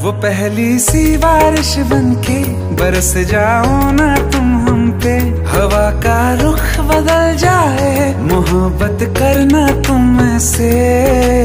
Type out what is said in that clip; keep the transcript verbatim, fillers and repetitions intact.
वो पहली सी बारिश बनके बरस जाओ ना तुम हम पे, हवा का रुख बदल जाए मोहब्बत करना तुम से।